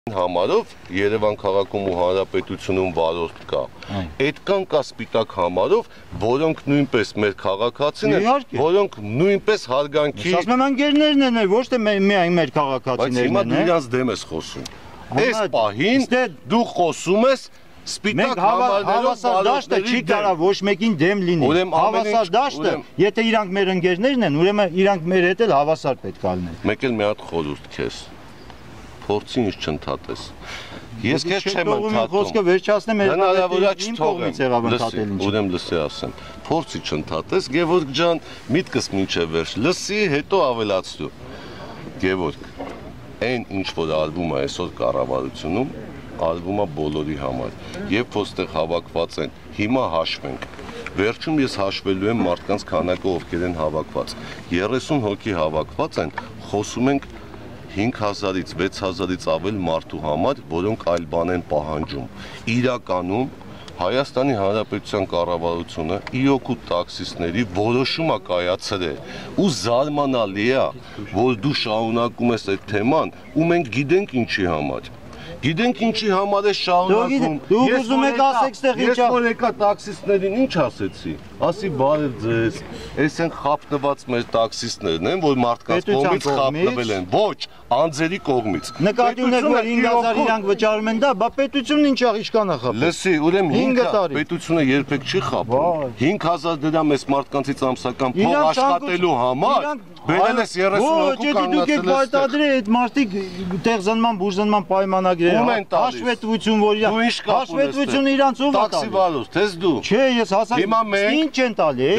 Համարով Երևան քաղաքում ու հանրապետությունում վարորդ կա։ Այդքան կա սպիտակ համարով, որոնք նույնպես մեր քաղաքացին են, որոնք նույնպես հարգանքի։ Ասում եմ անգերներն են, ոչ թե միայն մեր քաղաքացիներն են։ Բայց հիմա դու իրանց դեմ ես խոսում։ Այս պահին դու խոսում ես սպիտակ հավասար դաշտը չի կարա ոչ մեկին դեմ լինի։ Հավասար դաշտը, եթե իրանք մեր ընկերներն են, ուրեմն իրանք մեր հետ էլ հավասար պետք է լինեն։ Մեկ էլ մի հատ խորհուրդ քեզ։ Փորձի ինչ չընդհատես։ Ես քեզ չեմ ընդհատում։ Խոսքը վերջացնեմ, իմ կողմից եղավ ընդհատել ինչ։ Ուրեմն լսի ասեմ։ Փորձի չընդհատես, Գևորգ ջան, միտքս մինչև վերջ լսի, հետո ավելացրու։ Գևորգ, այն ինչ որ արվում է այսօր կառավարությունում, արվում է բոլորի համար։ Երբ ոստեղ հավաքված են, հիմա հաշվենք։ Վերջում ես հաշվելու եմ մարդկանց քանակը, ովքեր են հավաքված։ 30 հոգի հավաքված են, խոսում ենք 5000-ից 6000-ից ավել մարդու համար, որոնք այլ բան են պահանջում։ Իրականում Հայաստանի Հանրապետության կառավարությունը ի օգուտ տաքսիստների որոշում է կայացրել ու զարմանալի է, որ դու շարունակում ես այդ թեման ու մենք գիտենք ինչի համար։ Գիտենք ինչի համար է շարունակում։ Դուք ուզում եք ասեք ստեղ ինչա։ Ես որ եկա տաքսիստներին ինչ ասեցի։ Ասի բարև ձեզ, այս են խափնված մեր տաքսիստներն են, որ մարդկանց կողմից խափնվել են։ Ոչ, անձերի կողմից։ Նկատի ունեք, որ 5000 իրանք վճարում են դա, բա պետությունն ինչ աղիշկան է խփում։ Լսի, ուրեմն 5 պետությունը երբեք չի խափում։ 5000 դրամ այս մարդկանցից ամսական փող աշխատելու համար բերել ես 30 հոգու կանգնացել ես։ Դուք եք պարտադրել այդ մարդիկ տեղզնման, բուժզնման պայմանագրերը։ Հաշվետվություն, որ հաշվետվությունը իրանց ով է տալիս։ Տաքսի վարորդ, ես դու։ Չէ, ես հասա ինչ են տալի,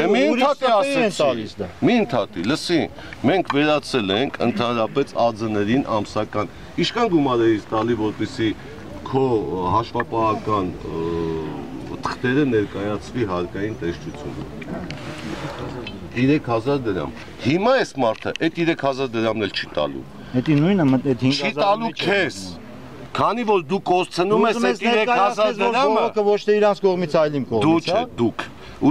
մի ընդհատի, լսի, մենք վերացել ենք ընդհանրապես ԱԶՆ-ին ամսական։ Ինչքան գումար էիր տալի, որպեսզի քո հաշվապահական թղթերը ներկայացվի հարկային տեսչությունում։ 3000 դրամ։ Հիմա այս մարդը այդ 3000 դրամն էլ չի տալու։ Դա նույնը, այդ 5000 չի տալու քեզ։ Քանի որ դու կորցնում ես այդ 3000 դրամը, ոչ թե իրանց կողմից, այլ իմ կողմից, հա։ Դուք։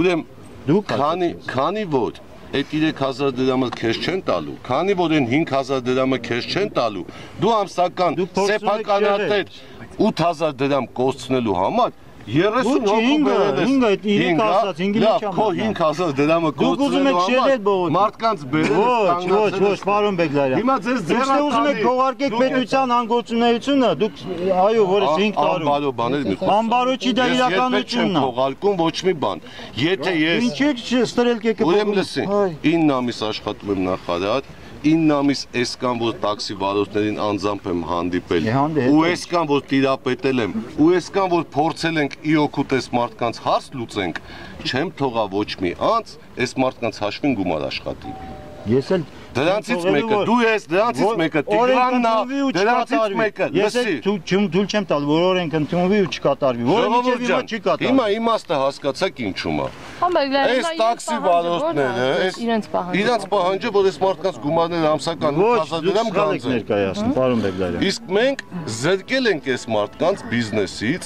Ուրեմն քանի որ այդ 3000 դրամը քեզ չեն տալու, քանի որ այն 5000 դրամը քեզ չեն տալու, դու ամսական սեփականատեր 8000 դրամ կորցնելու համար 30 հոգու բերել ես։ Քո 5000 դրամը կորցնելու համար մարդկանց բերել ես կանգնացել։ Ոչ, պարոն Բեգլարյան։ Հիմա ձեզ ձեռ ուզում եք քողարկեք պետության անգործունեությունը, դուք այո, որս 5 տարում։ Անբարո բաներ մի խոսք։ Անբարո չի, դա իրականությունն է։ Քողարկում ոչ մի բան։ Եթե ես Ինչ եք ստրել կեկը։ Ուրեմն լսի, 9 ամիս աշխատում եմ նախարար, 9 ամիս այսքան որ տաքսի վարորդներին անձամբ եմ հանդիպել ու այսքան որ տիրապետել եմ ու այսքան որ փորձել ենք ի օգուտ այս մարդկանց հարց լուծենք, չեմ թողա ոչ մի անձ այս մարդկանց հաշվին գումար աշխատի։ Ես էլ դրանցից մեկը դու ես, դրանցից մեկը Տիգրանն է, դրանցից մեկը լսի։ Թույլ չեմ տալ, որ օրենք ընդունվի ու չկատարվի, որը մինչև հիմա չի կատարվում։ Հիմա իմաստը հասկացաք ինչու՞մ է։ Այս տաքսի վարորդները, իրանց պահանջը, որ այս մարդկանց գումարները ամսական 8000 դրամ գանձեն։ Ներկայացնում, պարոն Բեգլարյան։ Իսկ մենք զրկել ենք այս մարդկանց բիզնեսից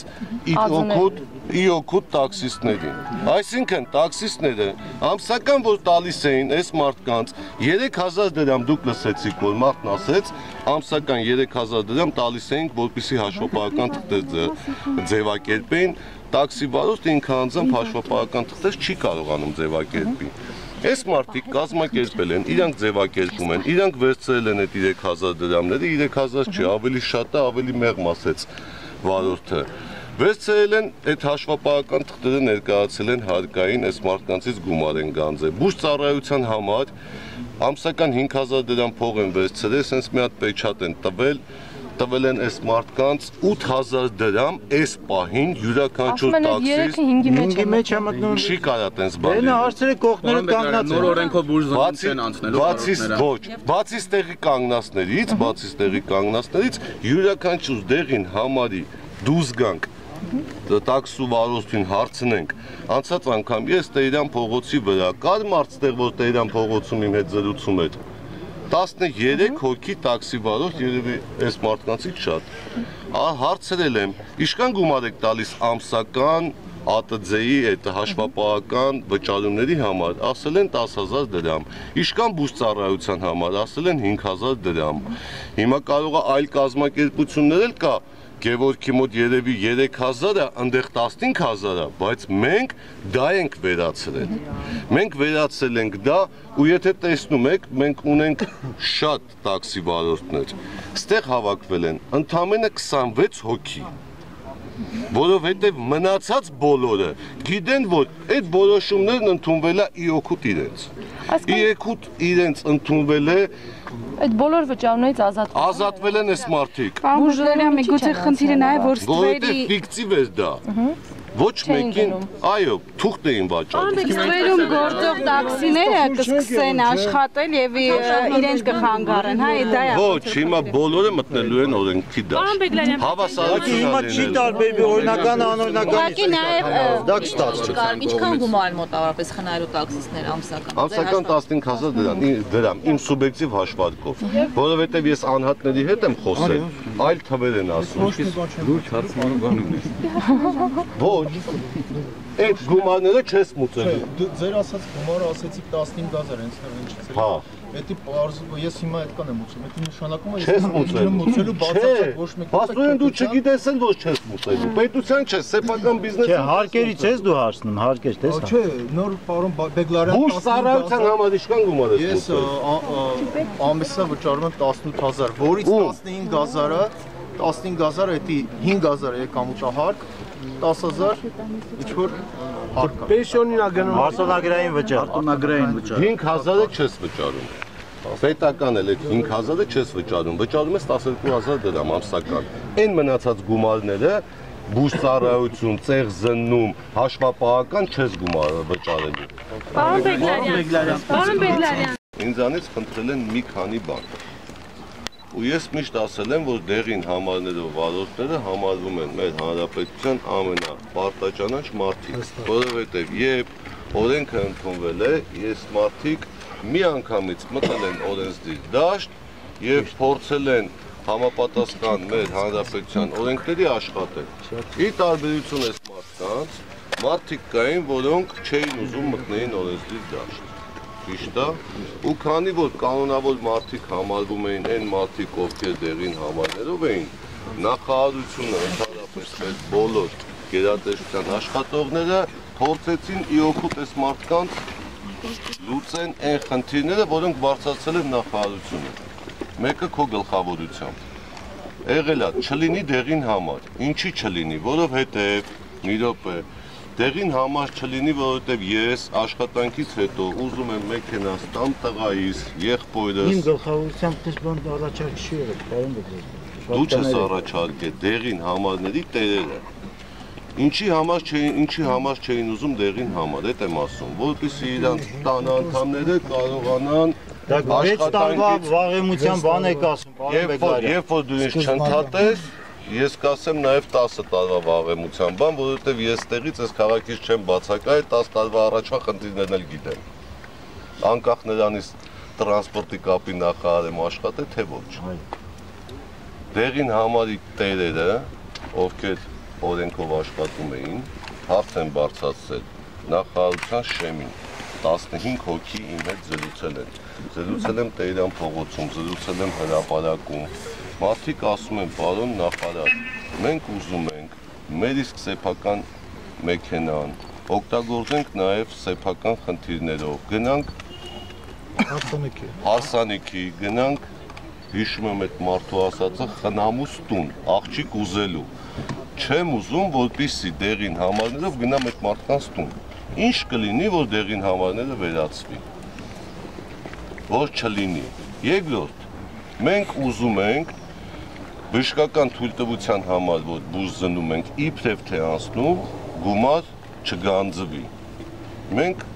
ի օգուտ տաքսիստներին։ Այսինքն տաքսիստները ամսական որ տալիս էին այս մարդկանց 3000 դրամ դուք լսեցիք, որ մարդն ասեց, ամսական 3000 դրամ տալիս էինք, որպեսզի հաշվապահական թղթեր ձևակերպեին, տաքսի վարորդը ինքը անձամբ հաշվապահական թղթեր չի կարողանում ձևակերպի։ Այս մարդիկ կազմակերպել են, իրանք ձևակերպում են, իրանք վերցրել են այդ 3000 դրամները, 3000 չի, ավելի շատ է, ավելի մեղմ ասեց վարորդը։ Վերցրել են այդ հաշվապահական թղթերը ներկայացել են հարկային, այս մարդկանցից գումար են գանձել։ Բուժ ծառայության համար ամսական 5000 դրամ փող են վերցրել, sense մի հատ պեչատ են տվել են այս մարդկանց 8000 դրամ այս պահին յուրաքանչյուր տաքսիստ 5-ի մեջ է մտնում։ Չի կարա տենց բան։ Դե հարցրեք կողմները կանգնած են։ Նոր օրենքով բուժզոնից են անցնելու։ Բացի տեղի կանգնածներից յուրաքանչյուր դեղին համարի դուրս գանք տաքսու վարորդին հարցնենք, անցած անգամ ես Տերյան փողոցի վրա կար մարդ ստեղ, որ Տերյան փողոցում իմ հետ զրուցում էր 13 հոգի տաքսի վարորդ, երևի այս մարդկանցից շատ հարցրել եմ, ինչքան գումար եք տալիս ամսական ԱՏԾ-ի այդ հաշվապահական վճարումների համար ասել են 10,000 դրամ, Իշխան բուժծառայության համար ասել են 5,000 դրամ։ Հիմա կարող է այլ կազմակերպություններ էլ կա, Գևորգի մոտ երևի 3,000-ը, ընդեղ 15,000-ը, բայց մենք դա ենք վերացրել։ Մենք վերացրել ենք դա, ու եթե տեսնում եք, մենք ունենք շատ տաքսի վարորդներ։ Ստեղ հավաքվել են ընդամենը 26 հոգի, որովհետև մնացած բոլորը գիտեն, որ այդ որոշումներն ընդունվել է իօքուտ իրենց։ Իօքուտ իրենց ընդունվել է այդ բոլոր վճարումներից ազատվել են այս մարդիկ։ Բուժերյա միգուցե խնդիրը նա է, որ որովհետև ֆիկտիվ է դա։ Ոչ մեկին, այո, թուղթ էին վաճառում։ Ստվերում գործող տաքսիները կսկսեն աշխատել եւ իրենց կխանգարեն, հա, դա է։ Ոչ, հիմա բոլորը մտնելու են օրենքի դաշտ։ Հավասարություն հիմա չի տարբերվի օրինական Ուղղակի նաեւ դա կստացվի։ Ինչքան գումար են մոտավորապես խնայելու տաքսիստներ ամսական։ Ամսական 15,000 դրամ, իմ սուբյեկտիվ հաշվարկով, որովհետև ես անհատների հետ եմ խոսել, այլ թվեր են ասում։ Լուրջ հարցման բան ունես։ Ոչ, այդ գումարները չես մուծելու։ Ձեր ասած գումարը ասեցիք 15,000 հենց ինչից է։ Հա։ Էդի ես հիմա այդքան եմ մուծում, էդի նշանակում է չես մուծելու բացարձակ ոչ մեկ։ Բասոյեն դու չգիտես են որ չես մուծելու։ Պետության չէ, սեփական բիզնեսը։ Չէ, հարկերից ես դու հարցնում, հարկեր տես։ Չէ, նոր պարոն Բեգլարյան Բուժ ծառայության համար իշքան գումար ես Ես ամիսը վճարում եմ 18,000, որից 15,000-ը էդի 5,000 եկամուտահարկ, 10,000 ինչ-որ հարկ է։ Պենսիոնին ա գնում։ Արտոնագրային վճար։ 5,000-ը չես վճարում։ Պետական էլ այդ 5,000-ը չես վճարում, վճարում ես 12,000 դրամ ամսական։ Այն մնացած գումարները բուժ ծառայություն, ծեղ զննում, հաշվապահական չես գումարը վճարելու։ Պարոն Բեգլարյան։ Ինձանից խնդրել են մի քանի բան։ Ու ես միշտ ասել եմ, որ դեղին համարներով վարորդները համարվում են մեր հանրապետության ամենապարտաճանաչ մարդիկ, որովհետև երբ օրենքը ընդունվել է, ես մարդիկ մի անգամից մտել են օրենսդիր դաշտ եւ փորձել են համապատասխան մեր հանրապետության օրենքների աշխատել։ Ի տարբերություն այս մարդկանց, մարդիկ կային, որոնք չէին ուզում մտնեին օրենսդիր դաշտ։ Ճիշտ է, ու քանի որ կանոնավոր մարդիկ համարվում էին այն մարդիկ, ովքեր դեղին համարներով էին, նախարարությունը ընդհանրապես մեր բոլոր գերատեսչության աշխատողները փորձեցին իօքուտ այս մարդկանց լուծեն այն խնդիրները, որոնք բարձրացել են նախարարությունը։ Մեկը քո գլխավորությամբ։ Եղել է չլինի դեղին համար։ Ինչի չլինի, որովհետև մի րոպե դեղին համար չլինի, որովհետև ես աշխատանքից հետո ուզում եմ մեքենա ստամ տղայիս, եղբորս։ Իմ գլխավորությամբ դες բան առաջարկ չի եղել, պարոն Բեգլարյան։ Դու չես առաջարկել դեղին համարների տերերը։ Ինչի համար չէին ուզում դեղին համար, այդ եմ ասում, որպեսզի իրանց տան անդամները կարողանան Դա 6 տարվա վաղեմության բան եք ասում, պարոն Բեգլարյան։ Երբ որ դու ինձ չընդհատես, ես կասեմ նաև 10 տարվա վաղեմության բան, որովհետև ես տեղից այս քաղաքից չեմ բացակայել, 10 տարվա առաջվա խնդիրներն էլ գիտեմ։ Անկախ նրանից տրանսպորտի կապի նախարար եմ աշխատել, թե ոչ։ Դեղին համարի տերերը, ովքեր օրենքով աշխատում էին, հարց են բարձրացրել նախարարության շեմին, 15 հոգի իմ հետ զրուցել են։ Զրուցել եմ Տերյան փողոցում, զրուցել եմ հրապարակում։ Մարդիկ ասում են, պարոն նախարար, մենք ուզում ենք մեր իսկ սեփական մեքենան օգտագործենք նաև սեփական խնդիրներով, գնանք հարսանիքի, գնանք, հիշում եմ այդ մարդու ասածը, խնամուս տուն, աղջիկ ուզելու։ Չեմ ուզում, որպեսզի դեղին համարներով գնամ այդ մարդկանց տուն։ Ինչ կլինի, որ դեղին համարները վերացվի, որ չլինի։ Երկրորդ, մենք ուզում ենք բժշկական թույլտվության համար, որ բուժ զննում ենք, իբրև թե անցնում, գումար չգանձվի։ Մենք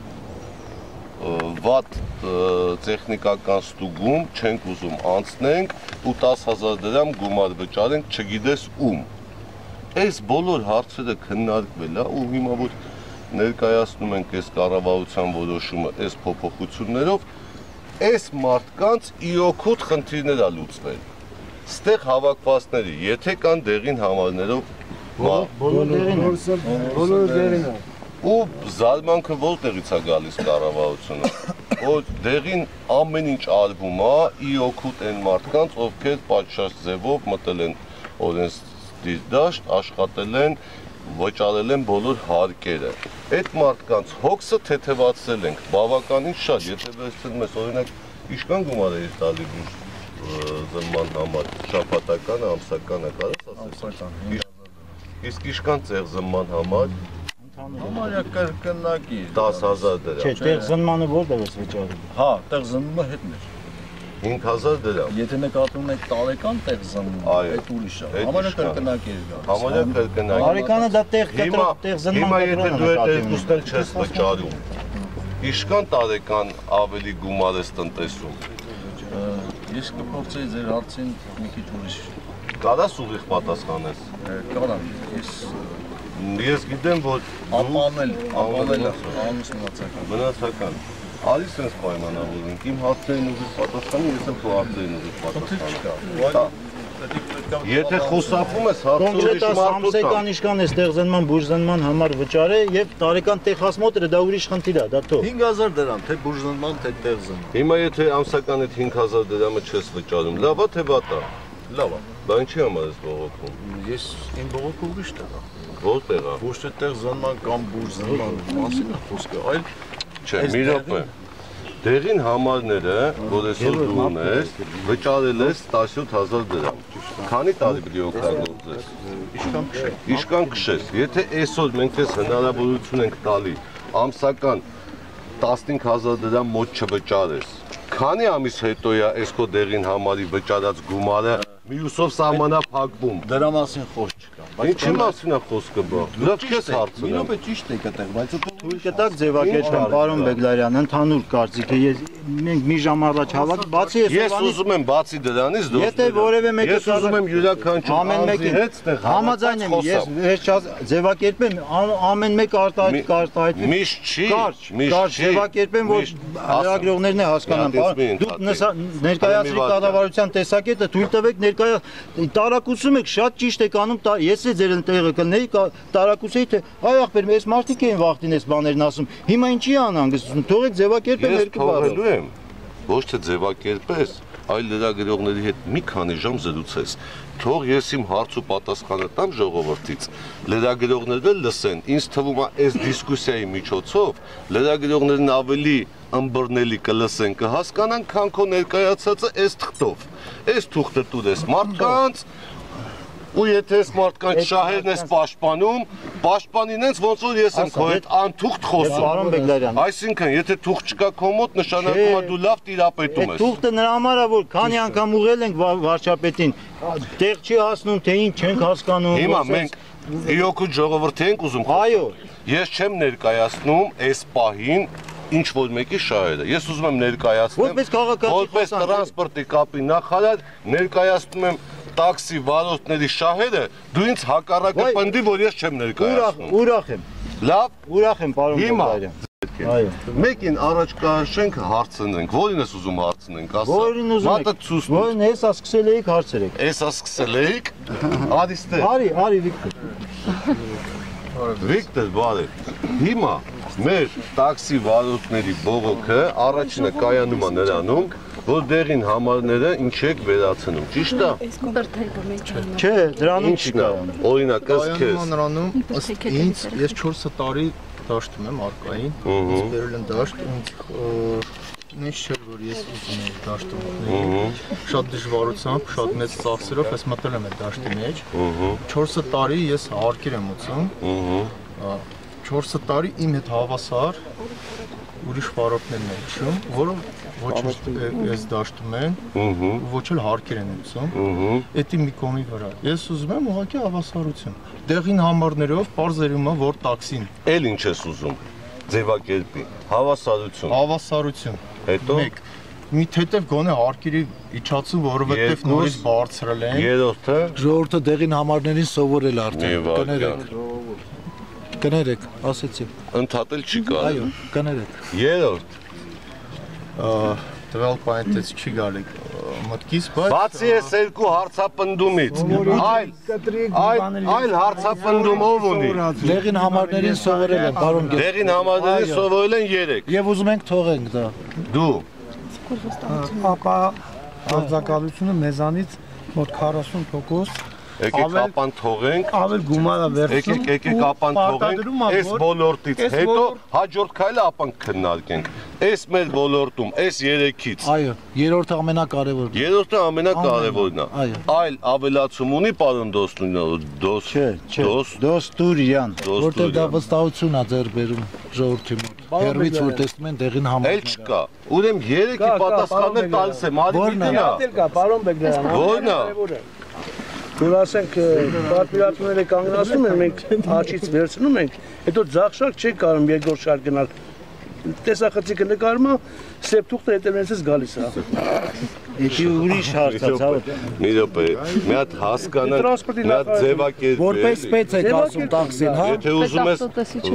վատ տեխնիկական ստուգում չենք ուզում անցնենք ու 10,000 դրամ գումար վճարենք, չգիտես ում։ Այս բոլոր հարցերը քննարկվել է ու հիմա որ ներկայացնում ենք այս կառավարության որոշումը այս փոփոխություններով, այս մարդկանց իօքուտ խնդիրներ է լուծվել։ Ստեղ հավաքվածների, եթե կան դեղին համարներով Բոլոր դերին է։ Ու զարմանքը որտեղից է գալիս կառավարությունը։ Որ դեղին ամեն ինչ արվում է ի օգուտ այն մարդկանց, ովքեր պատշաճ ձևով մտել են օրենսդիր դաշտ, աշխատել են, վճարել են բոլոր հարկերը։ Այդ մարդկանց հոգսը թեթևացրել ենք բավականին շատ, եթե վերցնում ես օրինակ ինչքան գումար է տալի զնման համար, շաբաթականը, ամսականը կարես ասես։ Իսկ ինչքան ծեղ զնման համար։ Համարյա կրկնակի 10000 դրամ։ Չէ, տեղ զնմանը որտեղ ես վճարում։ Հա, տեղ զննումը հետն էր 5000 դրամ։ Եթե նկատում եք տարեկան տեղ զննում, այդ ուրիշ է։ Համարյա կրկնակի էր գալիս։ Համարյա կրկնակի։ Տարեկանը դա տեղ զնման հիմա եթե դու այդ երկուսն էլ չես վճարում, ինչքան տարեկան ավելի գումար ես տնտեսում։ Ես կփորձեի ձեր հարցին մի քիչ ուրիշ։ Կարաս ուղիղ պատասխանես։ Կարամ, Ես գիտեմ, որ անպանել անուս մնացական։ Արի սենց պայմանավորենք, իմ հարցերին ուղիղ պատասխանի, ես եմ քո հարցերին ուղիղ պատասխանի։ Եթե խոսափում ես հարցը ուրիշ մարդու տան։ Ամսական ինչքան է տեղ զնման, բուժզնման համար վճարը եւ տարեկան տեղ հասմոտրը դա ուրիշ խնդիր է, դա թող։ 5000 դրամ, թե բուժզնման, թե տեղ զնման։ Հիմա եթե ամսական այդ 5000 դրամը չես վճարում, լավ է թե վատ է։ Լավ է։ Դա ինչի համար ես բողոքում։ Ես իմ բողոքը ուրիշ տեղ է։ Որտեղ է։ Ոչ թե տեղ զնման կամ բուժզնման մասին է խոսքը, այլ Չէ, մի րոպե։ Դեղին համարները, որ այսօր դու ունես, վճարել ես 17000 դրամ։ Քանի տարի պիտի օգտագործես։ Ինչքան քշես։ Եթե այսօր մենք ես հնարավորություն ենք տալի ամսական 15000 դրամ մոտ չվճարես, քանի ամիս հետո է այս քո դեղին համարի վճարած գումարը մյուսով սահմանափակվում։ Դրա մասին խոսք չկա։ Ինչի մասին է խոսքը բա։ Լավ քեզ հարցնեմ։ Մինոպե ճիշտ եք այդտեղ, բայց Թույլ կտակ ձևակերպեմ, պարոն Բեգլարյան, ընդհանուր կարծիքը մենք մի ժամ առաջ հավաք, բացի ես ուզում եմ բացի դրանից դու եթե որևէ մեկը ես ուզում եմ յուրաքանչյուր ամեն մեկի հետ համաձայն եմ ես ձևակերպեմ ամեն մեկը արտահայտվի միշտ չի ձևակերպեմ որ լրագրողներն է հասկանան դուք ներկայացրի կառավարության տեսակետը թույլ տվեք տարակուսում եք շատ ճիշտ եք անում ես է ձեր ընտեղը կլնեի տարակուսեի թե այ ախպեր այս մարդիկ էին վախտին այս բաներն ասում հիմա ինչի անհանգստություն թողեք ձևակերպեմ երկու բառով եմ ոչ թե ձևակերպես այլ լրագրողների հետ մի քանի ժամ զրուցես թող ես իմ հարց ու պատասխանը տամ ժողովրդից լրագրողները լսեն ինձ թվում է այս դիսկուսիայի միջոցով լրագրողներն ավելի ըմբռնելի կլսեն կհասկանան քան քո ներկայացածը այս թղթով այս թուղթը տուր ես մարդկանց ու եթե այս մարդկանց շահերն ես պաշտպանում, պաշտպանին ենց ոնց որ ես եմ քո հետ անթուղթ խոսում։ Այսինքն, եթե թուղթ չկա քո մոտ, նշանակում է դու լավ տիրապետում ես։ Թուղթը նրա համար է, որ քանի անգամ ուղղել ենք վարչապետին, տեղ չի հասնում, թե ինչ չենք հասկանում։ Հիմա մենք իօգուտ ժողովրդի ենք ուզում։ Այո։ Ես չեմ ներկայացնում այս պահին ինչ որ մեկի շահերը։ Ես ուզում եմ ներկայացնեմ որպես տրանսպորտի կապի նախարար ներկայացնում եմ տաքսի վարորդների շահերը, դու ինձ հակառակը պնդի, որ ես չեմ ներկայացնում։ Ուրախ եմ։ Լավ, ուրախ եմ, պարոն Բեգլարյան։ Այո։ Մեկին առաջ կհաշենք, հարցնենք։ Որին ես ուզում հարցնենք, ասա։ Որին ուզում եք։ Որին հեսա սկսել էիք հարցերեք։ Հեսա սկսել էիք։ Արիստե։ Արի Վիկտոր։ Վիկտոր, բարև։ Հիմա մեր տաքսի վարորդների բողոքը առաջինը կայանում է նրանում, որ դեղին համարները ինչ եք վերացնում, ճիշտ է։ Չէ, դրանում չի կայանում։ Օրինակ, ըստ քեզ։ Նրանում ըստ ինձ ես 4 տարի դաշտում եմ արկային, ինձ բերել են դաշտ, ինչ չէր որ ես ուզում եմ դաշտում մտնել։ Շատ դժվարությամբ, շատ մեծ ծախսերով ես մտել եմ այդ դաշտի մեջ։ 4 տարի ես հարկեր եմ ուծում։ 4 տարի իմ հետ հավասար ուրիշ վարորդներն են իջում, որոնք ոչ ես դաշտում են, ոչ էլ հարկեր են ուծում։ Էդի մի կողմի վրա։ Ես ուզում եմ ուղղակի հավասարություն։ Դեղին համարներով բարձրում է որ տաքսին։ Էլ ինչ ես ուզում։ Ձևակերպի։ Հավասարություն։ Հավասարություն։ Հետո մի թեթև գոնե հարկերի իջացում, որովհետև նորից բարձրել են։ Երրորդը ժողովուրդը դեղին համարներին սովորել արդեն։ Կներեք, ասեցի։ Ընդհատել չի կարելի։ Այո, կներեք։ Երրորդ տվյալ պայմանից չի գալի մտքից, բայց Բացի այս երկու հարցապնդումից, այլ հարցապնդում ով ունի։ Դեղին համարներին սովորել են, պարոն Գետ։ Դեղին համարներին սովորել են 3։ Եվ ուզում ենք թողենք դա։ Դու ապա արձակալությունը մեզանից մոտ 40% եկեք ապան թողենք, ավել գումար է վերցնում։ եկեք ապան թողենք, այս ոլորտից հետո հաջորդ քայլը ապան քննարկենք։ Այս մեր ոլորտում, այս 3-ից։ Այո, երրորդը ամենակարևորն է։ Երրորդը ամենակարևորն է։ Այո։ Այլ ավելացում ունի պարոն Դոստուրյան։ Որտեղ դա վստահություն է ձեռ բերում ժողովրդի մոտ։ Հերվից որ տեսնում են դեղին համարները։ Էլ չկա։ Ուրեմն 3-ի պատասխանը տալիս եմ, արի դիտնա։ Պարոն Բեգլարյան։ Որն է։ Որ ասենք պատվիրատուները կանգնացնում են, մենք աչից վերցնում ենք, հետո ձախ շարք չի կարում երկրորդ շարք գնալ։ Տեսախցիկը նկարում է, սև թուղթը հետևնեցից գալիս է։ Էդի ուրիշ հարցացավ։ Մի րոպե, մի հատ հասկանալ, մի հատ ձևակերպել։ Որպես սպեց եք ասում տաքսին, հա։ Եթե ուզում ես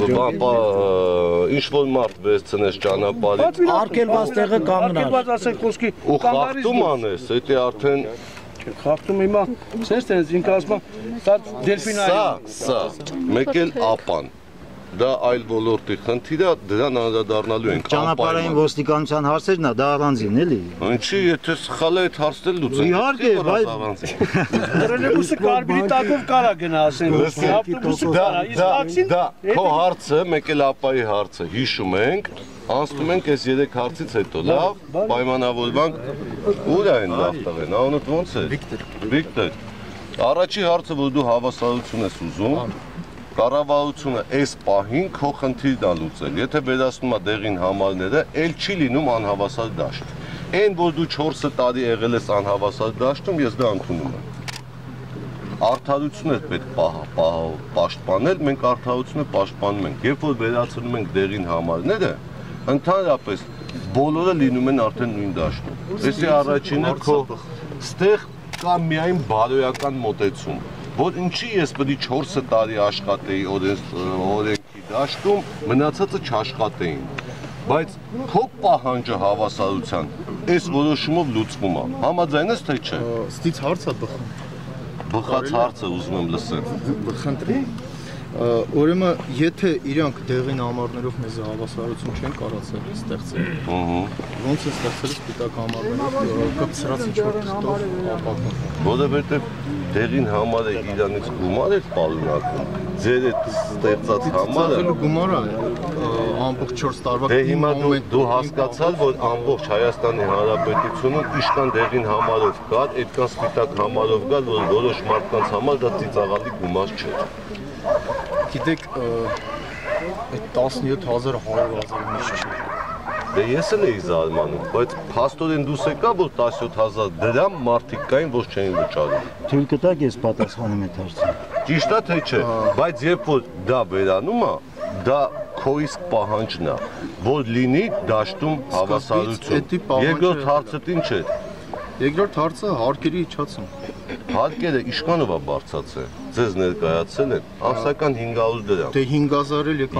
ինչ-որ մարդ վերցնես ճանապարհից, արկելված տեղը կանգնար։ Արկելված ասենք խոսքի ու խախտում անես, դա արդեն խախտում հիմա, սենց տենց ինքը ասում է, դա դելֆինային։ Սա, մեկ էլ ապան։ Դա այլ ոլորտի խնդիր է, դրան անդրադառնալու ենք անպայման։ Ճանապարհային ոստիկանության հարցերն է, դա առանձին էլի։ Ինչի, եթե սխալ է այդ հարցը լուծենք։ Իհարկե, բայց Տրոլեյբուսը կարբինի տակով կարա գնա, ասենք, ավտոբուսը կարա, իսկ տաքսին դա քո հարցը, մեկ էլ ապայի հարցը հիշում ենք, անցնում ենք այս 3 հարցից հետո, լավ, պայմանավորվանք, ուր է այն լավ տղեն, անունդ ոնց է։ Վիկտոր։ Առաջի հարցը, որ դու հավասարություն ես ուզում, կառավարությունը այս պահին քո խնդիրն է լուծել։ Եթե վերացնում է դեղին համարները, էլ չի լինում անհավասար դաշտ։ Այն որ դու 4 տարի եղել ես անհավասար դաշտում, ես դա ընդունում եմ։ Արդարությունը պետք պաշտպանել, մենք արդարությունը պաշտպանում ենք։ Երբ որ վերացնում ենք դեղին համարները, ընդհանրապես բոլորը լինում են արդեն նույն դաշտում։ Այսի առաջինը քո ստեղ կա միայն բարոյական մոտեցում, որ ինչի ես պետք է 4 տարի աշխատեի օրենքի դաշտում, մնացածը չաշխատեին։ Բայց քո պահանջը հավասարության այս որոշումով լուծվում է։ Համաձայն ես թե չէ։ Ստից հարց է բխում։ Բխած հարցը ուզում եմ լսել։ Խնդրի։ Ուրեմն եթե իրանք դեղին համարներով մեզ հավասարություն չեն կարողացել ստեղծել, ոնց է ստեղծել սպիտակ համարներով կպցրած ինչ-որ թղթով ապակում։ Որովհետև դեղին համարը իրանից գումար է պարունակում, ձեր այդ ստեղծած համարը գումարը ամբողջ 4 տարվա դե հիմա դու հասկացալ, որ ամբողջ Հայաստանի Հանրապետությունում իշքան դեղին համարով կար, այդքան սպիտակ համարով կար, որ որոշ մարդկանց համար դա ծիծաղալի գումար չէր։ Գիտեք, այդ 17,000-100,000 միշտ չէ։ Դե ես էլ էի զարմանում, բայց փաստորեն դուս եկա, որ 17,000 դրամ մարդիկ կային, որ չէին վճարում։ Թույլ կտակ ես պատասխանում այդ հարցին։ Ճիշտ է թե չէ, բայց երբ որ դա վերանում է, դա քո իսկ պահանջն է, որ լինի դաշտում հավասարություն։ Երկրորդ հարցը ինչ է։ Երկրորդ հարցը հարկերի իջացում։ Հարկերը իշքանով է բարձրացել։ Ձեզ ներկայացել են ամսական 500 դրամ։ Դե 5,000 էլ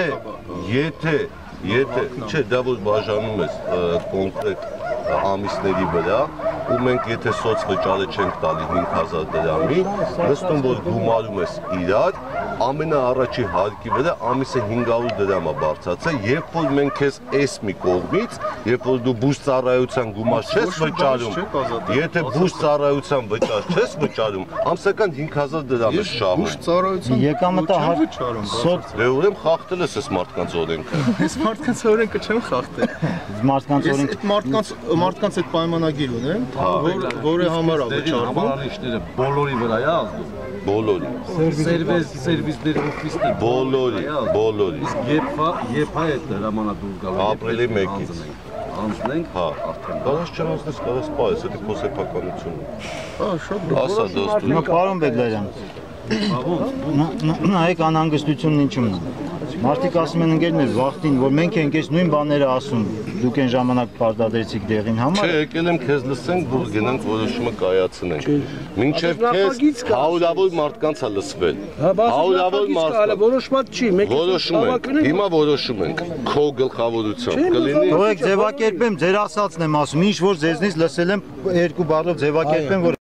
եկամ։ Եթե չէ, դա որ բաժանում ես կոնկրետ ամիսների վրա, ու մենք եթե սոց վճարը չենք տալի 5,000 դրամի, նստում որ գումարում ես իրար, ամենաառաջի հարկի վրա ամիսը 500 դրամ է բարձրացել, երբ որ մենք քեզ էս մի կողմից, երբ որ դու բուժ ծառայության գումար չես վճարում, եթե բուժ ծառայության վճար չես վճարում, ամսական 5,000 դրամ ես շահում։ Բուժ ծառայության եկամտը վճարում։ Դե ուրեմն խախտել ես այս մարդկանց օրենքը։ Այս մարդկանց օրենքը չեմ խախտել։ Մարդկանց օրենքը Մարդկանց այդ պայմանագիր ունեն, որը համար է վճարվում։ Համարիչները բոլորի վրա է ազդում։ Բոլորի։ Սերվիսների օֆիսների բոլորի։ Երբ հայ այդ հրամանա դուրս գալու։ Ապրիլի 1-ից։ Անցնենք, հա, կարաս չանցնես, կարաս պայես, դա քո սեփականությունն է։ Հա, շատ լավ։ Ասա դոստու։ Պարոն Բեգլարյան, նայեք անհանգստությունն ինչումն է։ Մարդիկ ասում են ընկերներ վախտին, որ մենք ենք այս նույն բաները ասում, դուք այն ժամանակ պարտադրեցիք դեղին համար։ Չէ, եկել եմ քեզ լսենք, որ գնանք որոշումը կայացնենք։ Մինչև քեզ հարյուրավոր մարդկանց է լսվել։ Հարյուրավոր մարդկանց։ Որոշված չի, մենք որոշում ենք։ Հիմա որոշում ենք քո գլխավորությամբ։ Կլինի։ Թողեք ձևակերպեմ, ձեր ասածն եմ ասում, ինչ որ ձեզնից լսել եմ երկու բառով ձևակերպեմ, որ